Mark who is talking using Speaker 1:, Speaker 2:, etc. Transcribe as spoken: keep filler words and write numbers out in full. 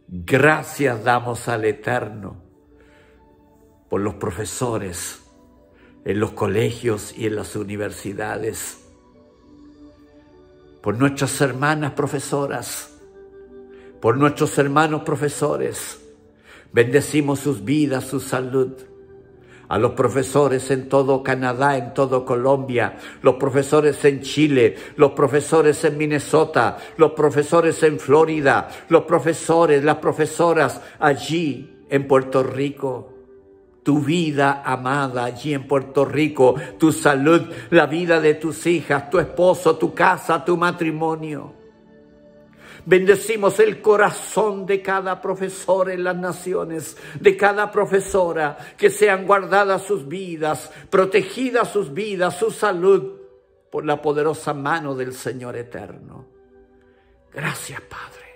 Speaker 1: Gracias damos al Eterno por los profesores en los colegios y en las universidades, por nuestras hermanas profesoras, por nuestros hermanos profesores. Bendecimos sus vidas, su salud. A los profesores en todo Canadá, en todo Colombia, los profesores en Chile, los profesores en Minnesota, los profesores en Florida, los profesores, las profesoras allí en Puerto Rico. Tu vida amada allí en Puerto Rico, tu salud, la vida de tus hijas, tu esposo, tu casa, tu matrimonio. Bendecimos el corazón de cada profesor en las naciones, de cada profesora, que sean guardadas sus vidas, protegidas sus vidas, su salud, por la poderosa mano del Señor eterno. Gracias, Padre.